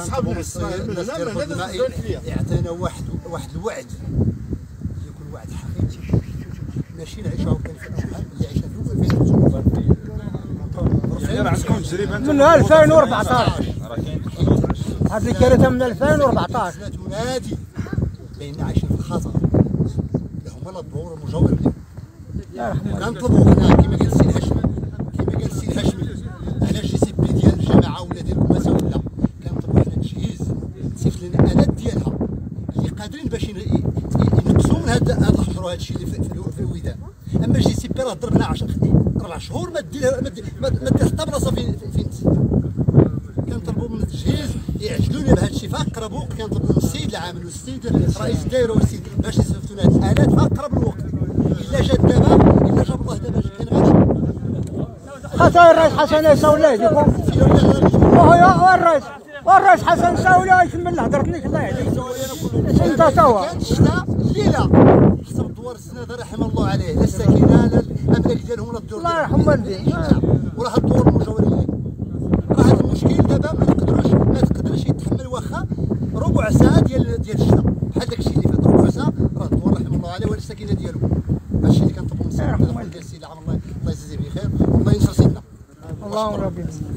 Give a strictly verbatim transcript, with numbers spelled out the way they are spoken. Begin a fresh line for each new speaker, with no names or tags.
كنطلبوا من السيد الناس ديال الخدمه المائي يعطينا واحد واحد الوعد يكون وعد حقيقي ماشي نعيشوا هكا اللي عشنا في ألفين
عندكم تجربه
من ألفين وأربعطاش راه كاين هذه الكارثه من ألفين وأربعطاش
تنادي باننا عايشين في الخطر اللي هما الدور المجاور لهم كنطلبوا حنا كما قال السي الهاشمي كما قال السي الهاشمي على الجي سي بي ديال الجامعه ولا ديال الكماسه ولا كنطلبوا حنا تجهيز تصيفط لنا الالات ديالها اللي قادرين باش ينقصوا من هذا هذا الحجر وهذا الشيء اللي في الودان. اما الجي سي بي راه ضربنا عشرة اربع شهور ما دير ما دير حتى بلاصه فين فين كنطلبوا من التجهيز يعجلونا بهذا الشيء في اقرب وقت. كنطلبوا من السيد العامل والسيد رئيس الدائره والسيد باش يصيفطوا لنا هذه الالات في اقرب الوقت. الا جات دابا الا جاب الله دابا كاين غادي
خاطر الرئيس حسن ساولاه وهو الرئيس والرئيس حسن ساولاه يكمل هضرتنيش الله يهديك انت توا
كان الشتاء الليله حسب الدوار السنه رحم الله عليه لا السكينه لا الاملاك ديالهم لا الدور
الله يرحم والديه
وراه الدور المجاورين راه هذا المشكل دابا ما تقدروش ما تقدرش يتحمل واخا ربع ساعه ديال ديال الشتاء بحال داك الشيء اللي فات ربع ساعه راه الدور رحم الله عليه ولا السكينه ديالو. هادشي اللي كنطلبوا من السيد العام الله الله يجازيه بخير والله ينصر سيدنا.
اللهم ربي